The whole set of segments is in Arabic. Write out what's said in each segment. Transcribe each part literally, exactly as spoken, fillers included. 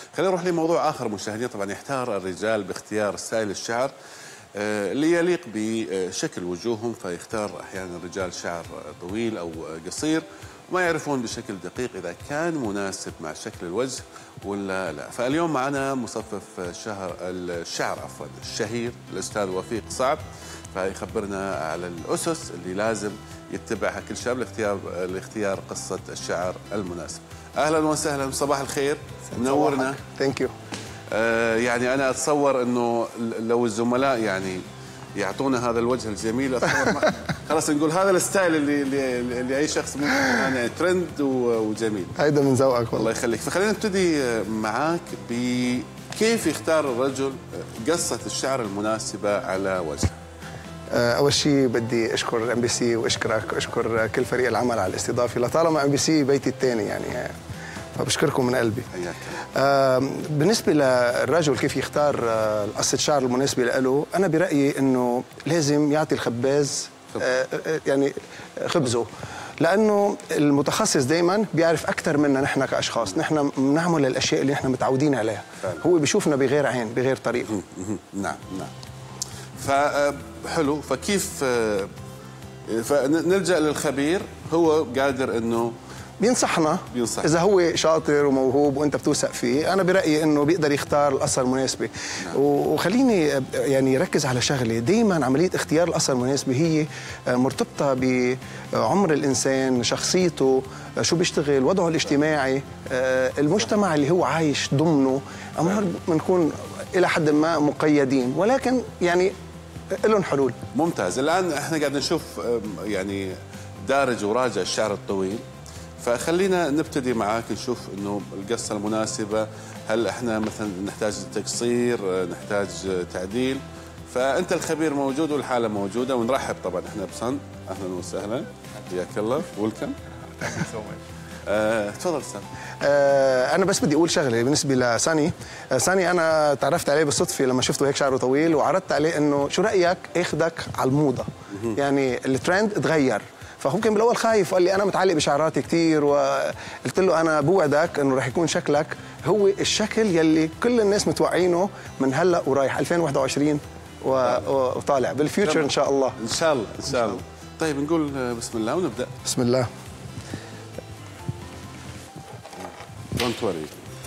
خلينا نروح لموضوع اخر مشاهدينا. طبعا يحتار الرجال باختيار ستايل الشعر اللي يليق بشكل وجوههم، فيختار احيانا الرجال شعر طويل او قصير وما يعرفون بشكل دقيق اذا كان مناسب مع شكل الوجه ولا لا. فاليوم معنا مصفف شهر الشعر عفوا الشهير الاستاذ وفيق صعب، فيخبرنا على الاسس اللي لازم يتبعها كل شاب لاختيار لاختيار قصه الشعر المناسب. اهلا وسهلا، صباح الخير، منورنا. ثانك يو. آه يعني انا اتصور انه لو الزملاء يعني يعطونا هذا الوجه الجميل اتصور خلاص نقول هذا الستايل اللي اللي, اللي اي شخص ممكن يعني ترند وجميل. هيدا من ذوقك والله. الله يخليك. فخلينا نبتدي معاك بكيف يختار الرجل قصه الشعر المناسبه على وجهه. اول شيء بدي اشكر ام بي سي واشكرك واشكر كل فريق العمل على الاستضافه، لطالما ام بي سي بيتي الثاني يعني، فبشكركم من قلبي. حياك. آه بالنسبه للرجل كيف يختار آه قصه الشعر المناسبه له، انا برايي انه لازم يعطي الخباز آه يعني خبزه، لانه المتخصص دائما بيعرف اكثر منا نحن كاشخاص، نحن بنعمل الاشياء اللي نحن متعودين عليها، فعلا. هو بيشوفنا بغير عين بغير طريقه. نعم نعم. فحلو. فكيف فنلجأ للخبير، هو قادر انه بينصحنا بينصح. اذا هو شاطر وموهوب وانت بتوثق فيه، انا برايي انه بيقدر يختار القصه المناسبه. نعم. وخليني يعني ركز على شغله، دائما عمليه اختيار القصه المناسبه هي مرتبطه بعمر الانسان، شخصيته، شو بيشتغل، وضعه الاجتماعي، المجتمع اللي هو عايش ضمنه. امر بنكون الى حد ما مقيدين، ولكن يعني لهم حلول. ممتاز. الان احنا قاعد نشوف يعني دارج وراجع الشعر الطويل، فخلينا نبتدي معاك نشوف انه القصه المناسبه، هل احنا مثلا نحتاج تقصير، نحتاج تعديل؟ فانت الخبير موجود والحاله موجوده، ونرحب طبعا احنا بصن. اهلا وسهلا، حياك الله، ويلكم. تفضل استاذ. آه انا بس بدي اقول شغله بالنسبه لساني. آه ساني انا تعرفت عليه بالصدفه لما شفته هيك شعره طويل، وعرضت عليه انه شو رايك اخذك على الموضه، يعني الترند تغير. فهو كان بالاول خايف وقال لي انا متعلق بشعراتي كثير، وقلت له انا بوعدك انه رح يكون شكلك هو الشكل يلي كل الناس متوقعينه من هلا ورايح ألفين وواحد وعشرين وطالع بالفيوتشر ان شاء الله. ان شاء الله ان شاء الله. طيب نقول بسم الله ونبدا. بسم الله. دونت وري.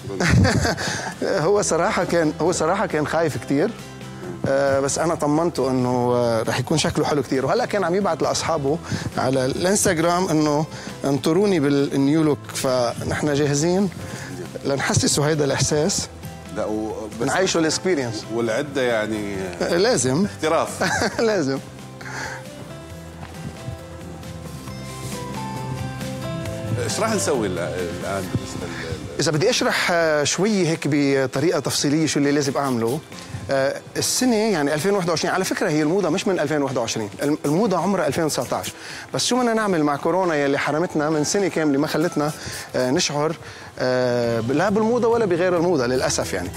هو صراحه كان هو صراحه كان خايف كثير، آه بس انا طمنته انه آه رح يكون شكله حلو كثير، وهلا كان عم يبعث لاصحابه على الانستغرام انه انطروني بالنيو لوك، فنحن جاهزين لنحسسه هيدا الاحساس. لا و... نعيشه الاكسبيرينس، والعده يعني لازم احتراف. لازم. ايش راح نسوي الان بالنسبه ل... اذا بدي اشرح شوي هيك بطريقه تفصيليه شو اللي لازم اعمله. السنه يعني ألفين وواحد وعشرين، على فكره هي الموضه مش من ألفين وواحد وعشرين، الموضه عمرها ألفين وتسعة عشر، بس شو بدنا نعمل مع كورونا يلي حرمتنا من سنه كامله ما خلتنا نشعر لا بالموضه ولا بغير الموضه للاسف يعني.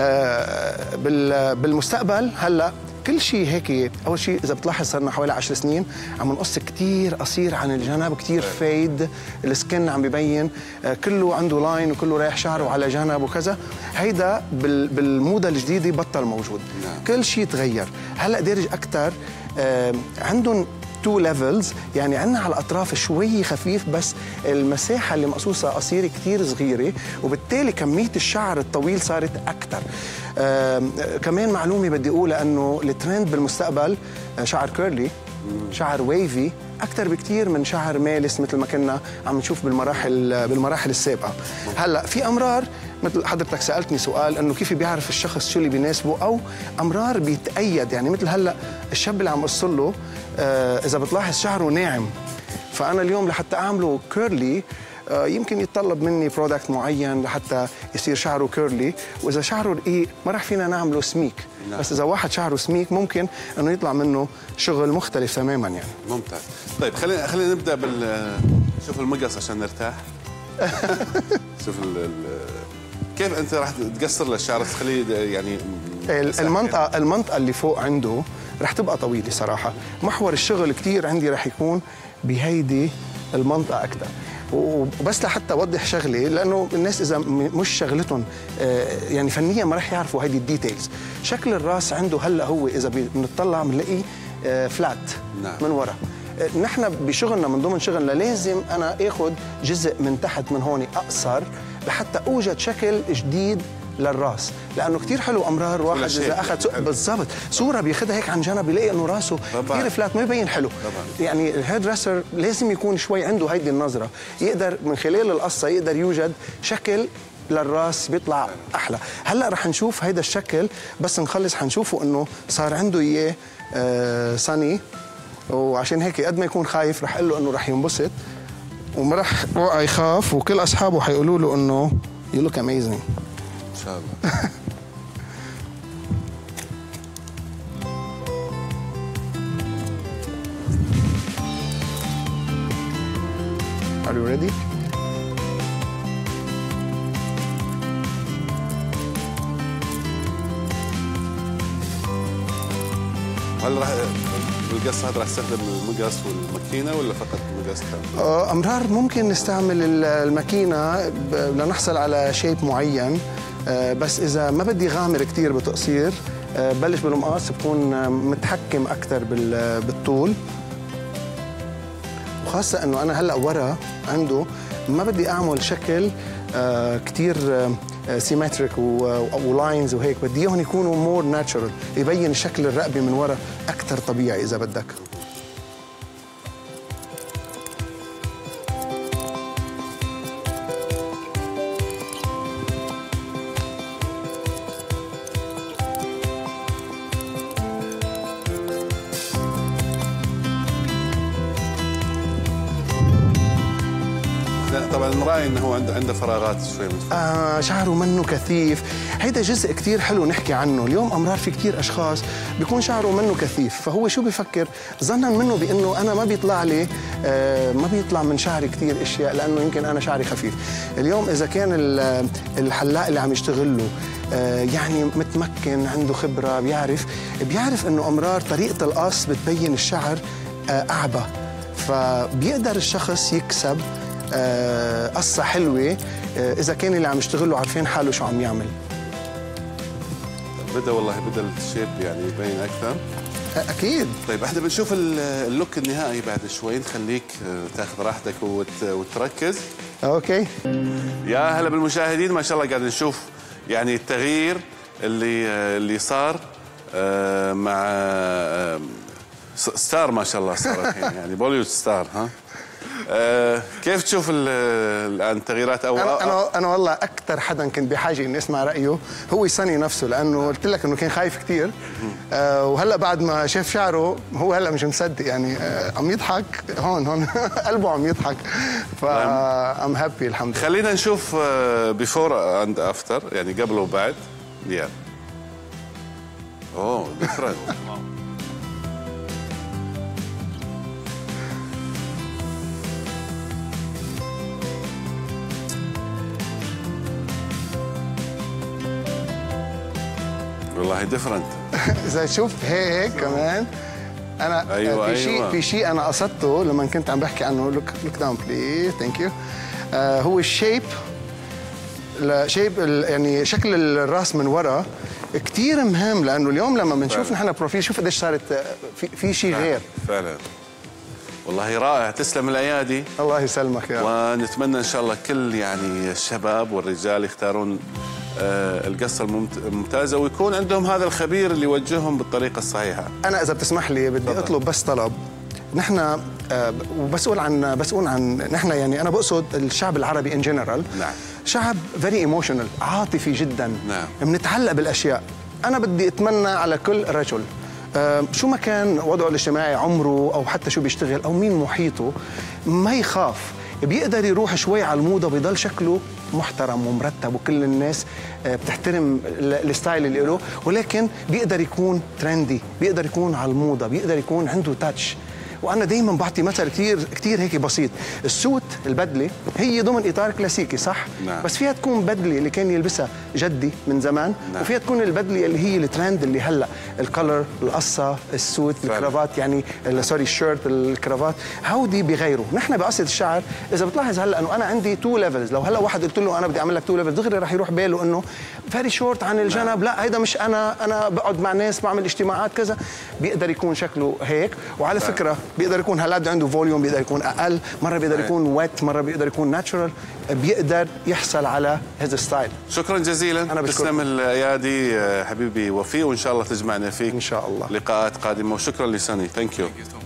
بالمستقبل هلا كل شيء هيك. اول شيء اذا بتلاحظ صرنا حوالي عشر سنين عم نقص كثير قصير عن الجنب، كثير فيد، السكن عم ببين، كله عنده لاين وكله رايح شعره على جنب وكذا. هيدا بالموضه الجديده بطل موجود. كل شيء تغير. هلا دارج اكثر، عندهم تو ليفلز، يعني عندنا على الاطراف شوي خفيف، بس المساحه اللي مقصوصه قصيره كثير صغيره، وبالتالي كميه الشعر الطويل صارت اكثر. آه كمان معلومه بدي اقولها انه الترند بالمستقبل شعر كيرلي، شعر ويفي اكثر بكثير من شعر مالس مثل ما كنا عم نشوف بالمراحل بالمراحل السابقه. هلا في امرار مثل حضرتك سالتني سؤال انه كيف بيعرف الشخص شو اللي بيناسبه، او امرار بيتأيد، يعني مثل هلا الشاب اللي عم قص له آه اذا بتلاحظ شعره ناعم، فانا اليوم لحتى اعمله كيرلي آه يمكن يتطلب مني برودكت معين لحتى يصير شعره كيرلي، واذا شعره رقيق ما راح فينا نعمله سميك. نعم. بس اذا واحد شعره سميك ممكن انه يطلع منه شغل مختلف تماما يعني. ممتاز. طيب خلينا خلينا نبدا بال شوف المقص عشان نرتاح. شوف ال... كيف انت راح تقصر للشعر تخليه يعني المنطقه المنطقه اللي فوق عنده رح تبقى طويله صراحه. محور الشغل كثير عندي رح يكون بهيدي المنطقه اكثر. وبس لحتى اوضح شغله، لانه الناس اذا مش شغلتهم يعني فنيا ما راح يعرفوا هيدي الديتيلز. شكل الراس عنده هلا هو اذا بنطلع بنلاقيه فلات نعم. من ورا. نحن بشغلنا من ضمن شغلنا لازم انا اخذ جزء من تحت من هون اقصر لحتى اوجد شكل جديد للراس، لانه كثير حلو امرار واحد اذا اخذ بالضبط صوره بياخذها هيك عن جنب بيلاقي انه راسه كثير فلات ما يبين حلو. طبعا. يعني الهير دريسر لازم يكون شوي عنده هيدي النظره، يقدر من خلال القصه يقدر يوجد شكل للراس بيطلع احلى. هلا رح نشوف هيدا الشكل، بس نخلص حنشوفه انه صار عنده اياه آه صني، وعشان هيك قد ما يكون خايف رح اقول له انه رح ينبسط وما رح وقع يخاف، وكل اصحابه حيقولوا له انه يو لوك اميزنج ان شاء الله. Are you ready? هل راح بالقص هذا راح استخدم المقص والماكينه ولا فقط المقص؟ امرار ممكن نستعمل الماكينه لنحصل على شيب معين، بس اذا ما بدي غامر كثير بتقصير بلش بالمقص بكون متحكم اكثر بالطول، وخاصه انه انا هلا ورا عنده ما بدي اعمل شكل كثير سيمتريك ولاينز وهيك، بدي اياهم يكونوا مور ناتشرال، يبين الشكل الرقبه من ورا اكثر طبيعي اذا بدك. طبعا رايي انه هو عنده عنده فراغات شوي من آه شعره منه كثيف، هيدا جزء كثير حلو نحكي عنه. اليوم امرار في كثير اشخاص بيكون شعره منه كثيف، فهو شو بفكر ظنا منه بانه انا ما بيطلع لي آه ما بيطلع من شعري كثير اشياء لانه يمكن انا شعري خفيف. اليوم اذا كان الحلاق اللي عم يشتغل له آه يعني متمكن عنده خبره، بيعرف بيعرف انه امرار طريقه القص بتبين الشعر آه اعبى، فبيقدر الشخص يكسب قصة حلوة إذا كان اللي عم يشتغلوا عارفين حاله شو عم يعمل. بدأ والله بدأ الشيب يعني يبين أكثر. أكيد. طيب احنا بنشوف اللوك النهائي بعد شوي، نخليك تاخذ راحتك وتركز. أوكي. يا هلا بالمشاهدين، ما شاء الله قاعد نشوف يعني التغيير اللي اللي صار مع ستار ما شاء الله صار الحين يعني بوليوود ستار. ها أه كيف تشوف الان التغييرات؟ او انا انا, أنا والله اكثر حدا كنت بحاجه اني اسمع رايه هو صني نفسه، لانه قلت لك انه كان خايف كثير أه وهلا بعد ما شاف شعره هو هلا مش مصدق يعني أه عم يضحك هون هون قلبه عم يضحك، ف ام هابي الحمد لله. خلينا نشوف بيفور اند افتر يعني قبل وبعد. يلا اوه ديفرنت. والله ديفرنت. اذا تشوف هيك كمان انا أيوة في شيء أيوة. في شيء انا قصدته لما كنت عم بحكي عنه. لوك لوك داون بليز ثانك يو. هو الشيب شيب يعني شكل الراس من ورا كثير مهم، لانه اليوم لما بنشوف نحن بروفيل شوف قديش صارت في, في شيء غير فعلا. والله رائع، تسلم الايادي. الله يسلمك يا رب. ونتمنى ان شاء الله كل يعني الشباب والرجال يختارون آه القصه الممتازه ويكون عندهم هذا الخبير اللي يوجههم بالطريقه الصحيحه. انا اذا بتسمح لي بدي طبعا. اطلب بس طلب. نحن آه وبسؤول عن بسؤول عن نحن يعني انا بقصد الشعب العربي ان جنرال. نعم. شعب فيري ايموشنال، عاطفي جدا. نعم. بنتعلق بالاشياء. انا بدي اتمنى على كل رجل آه شو ما كان وضعه الاجتماعي، عمره او حتى شو بيشتغل او مين محيطه، ما يخاف، بيقدر يروح شوي على الموضه، بيضل شكله محترم ومرتب وكل الناس بتحترم الستايل اللي له، ولكن بيقدر يكون ترندي، بيقدر يكون على الموضه، بيقدر يكون عنده تاتش. وانا دائما بعطي مثل كثير كثير هيك بسيط. السوت البدله هي ضمن اطار كلاسيكي صح؟ نعم. بس فيها تكون بدله اللي كان يلبسها جدي من زمان. نعم. وفيها تكون البدله اللي هي الترند اللي هلا الكلر، القصه، السوت، فعلا. الكرافات يعني سوري الشيرت، الكرافات، هودي بغيروا. نحن بقصه الشعر اذا بتلاحظ هلا انه انا عندي تو ليفلز، لو هلا واحد قلت له انا بدي اعمل لك تو ليفلز دغري رح يروح باله انه فيري شورت عن الجنب. نعم. لا هيدا مش انا، انا بقعد مع ناس بعمل اجتماعات كذا. بيقدر يكون شكله هيك. وعلى فعلا. فكره بيقدر يكون هالقد عنده فوليوم، بيقدر يكون اقل، مره بيقدر يكون ويت، مره بيقدر يكون ناتشورال، بيقدر يحصل على هذا ستايل. شكرا جزيلا. انا تسلم الايادي حبيبي وفي، وان شاء الله تجمعنا فيك ان شاء الله لقاءات قادمه. وشكرا لساني. ثانك يو.